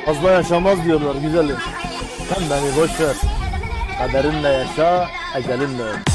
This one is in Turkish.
Fazla yaşamaz diyorlar güzelim. Sen beni boş ver. Kaderinle yaşa, ecelinle öl.